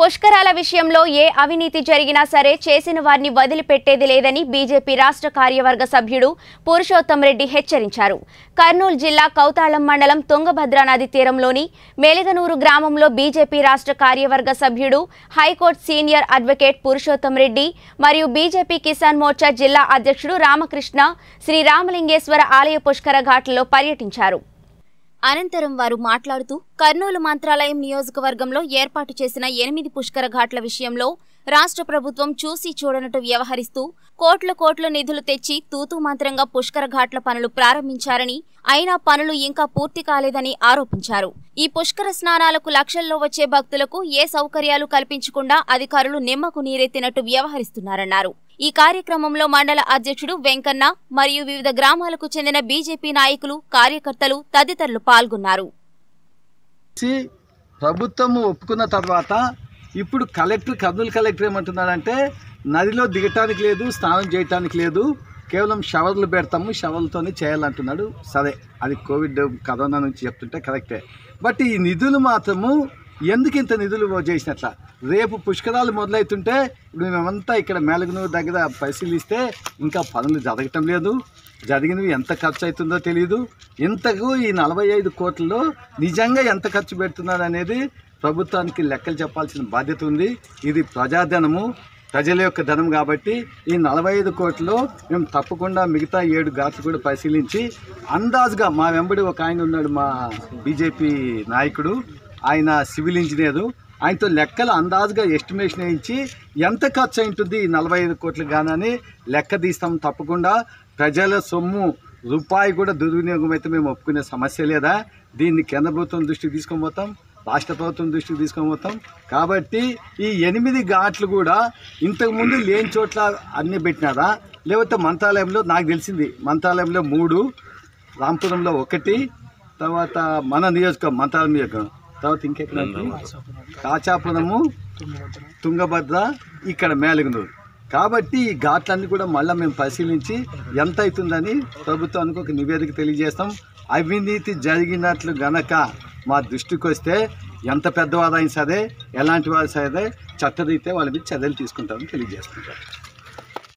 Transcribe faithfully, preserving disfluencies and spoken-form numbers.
పుష్కరాల విషయంలో ఏ అవినీతి జరిగినా సరే చేసిన వారిని వదిలిపెట్టేది లేదని బీజేపీ రాష్ట్ర కార్యవర్గ సభ్యుడు పురుషోత్తం రెడ్డి హెచ్చరించారు. కర్నూలు జిల్లా కౌతాళం మండలం తుంగభద్ర నది తీరంలోని మెలిగనూరు గ్రామంలో బీజేపీ రాష్ట్ర కార్యవర్గ సభ్యుడు high court senior advocate Purushottam Reddy మరియు బీజేపీ కిసాన్ మోర్చా జిల్లా అధ్యక్షుడు రామకృష్ణ శ్రీ రామలింగేశ్వర ఆలయ పుష్కర ఘాట్లలో పర్యటించారు. అనంతరం వారు మాట్లాడుతూ కర్నూలు మంత్రాలయం నియోజకవర్గంలో ఏర్పాటు చేసిన ఎనిమిది పుష్కర ఘాట్ల విషయంలో రాష్ట్ర ప్రభుత్వం చూసి చూడనట్టు వ్యవహరిస్తూ కోట్ల కోట్ల నిధులు తెచ్చి తూతూ మంత్రంగా పుష్కర ఘాట్ల పనులు ప్రారంభించారని, అయినా పనులు ఇంకా పూర్తి కాలేదని ఆరోపించారు. ఈ పుష్కర స్నానాలకు లక్షల్లో వచ్చే భక్తులకు ఏ సౌకర్యాలు కల్పించకుండా అధికారులు నిమ్మకు నీరెత్తినట్టు వ్యవహరిస్తున్నారన్నారు. ఈ కార్యక్రమంలో మండల అధ్యక్షుడు వెంకన్న మరియు వివిధ గ్రామాలకు చెందిన బీజేపీ నాయకులు, కార్యకర్తలు తదితరులు పాల్గొన్నారు. ప్రభుత్వం ఒప్పుకున్న తర్వాత ఇప్పుడు కలెక్టర్ కర్నూలు కలెక్టర్ ఏమంటున్నాడంటే నదిలో దిగటానికి లేదు, స్నానం చేయటానికి లేదు, కేవలం షవర్లు పెడతాము, షవర్లతోనే చేయాలంటున్నాడు. సరే, అది కోవిడ్ కరోనా నుంచి చెప్తుంటే కరెక్టే. బట్ ఈ నిధులు మాత్రము ఎందుకు ఇంత నిధులు చేసినట్ల? రేపు పుష్కరాలు మొదలవుతుంటే ఇప్పుడు మేమంతా ఇక్కడ మేలగనూరు దగ్గర పరిశీలిస్తే ఇంకా పనులు జరగటం లేదు. జరిగినవి ఎంత ఖర్చు అవుతుందో తెలియదు. ఇంతకు ఈ నలభై ఐదు కోట్లలో నిజంగా ఎంత ఖర్చు పెడుతున్నారు అనేది ప్రభుత్వానికి లెక్కలు చెప్పాల్సిన బాధ్యత ఉంది. ఇది ప్రజాధనము, ప్రజల యొక్క ధనం కాబట్టి ఈ నలభై ఐదు కోట్లలో మేము తప్పకుండా మిగతా ఏడు ఘాట్లు కూడా పరిశీలించి అందాజుగా, మా వెంబడి ఒక ఆయన ఉన్నాడు, మా బీజేపీ నాయకుడు, ఆయన సివిల్ ఇంజనీరు, ఆయనతో లెక్కలు అందాజుగా ఎస్టిమేషన్ వేయించి ఎంత ఖర్చు అయింటుంది ఈ నలభై ఐదు కోట్ల గానని లెక్క తీస్తాం. తప్పకుండా ప్రజల సొమ్ము రూపాయి కూడా దుర్వినియోగం అయితే మేము ఒప్పుకునే సమస్య లేదా. దీన్ని కేంద్ర ప్రభుత్వం దృష్టికి తీసుకొని పోతాం, రాష్ట్ర ప్రభుత్వం దృష్టికి తీసుకొని పోతాం. కాబట్టి ఈ ఎనిమిది ఘాట్లు కూడా ఇంతకుముందు లేని చోట్ల అన్నీ పెట్టినారా, లేకపోతే మంత్రాలయంలో, నాకు తెలిసింది మంత్రాలయంలో మూడు, రాంపురంలో ఒకటి, తర్వాత మన నియోజకవర్గం మంత్రాలయం నియోజకవర్గం, తర్వాత ఇంకెక్కడ కాచాపురము, తుంగభద్ర, ఇక్కడ మేలగనూరు. కాబట్టి ఈ ఘాట్లన్నీ కూడా మళ్ళీ మేము పరిశీలించి ఎంత అవుతుందని ప్రభుత్వానికి ఒక నివేదిక తెలియజేస్తాం. అవినీతి జరిగినట్లు గనక మా దృష్టికి వస్తే ఎంత పెద్దవారైనా సరే, ఎలాంటి వారు సరే చట్టరీత్యా వాళ్ళ మీద చర్యలు తీసుకుంటామని తెలియజేస్తుంటారు.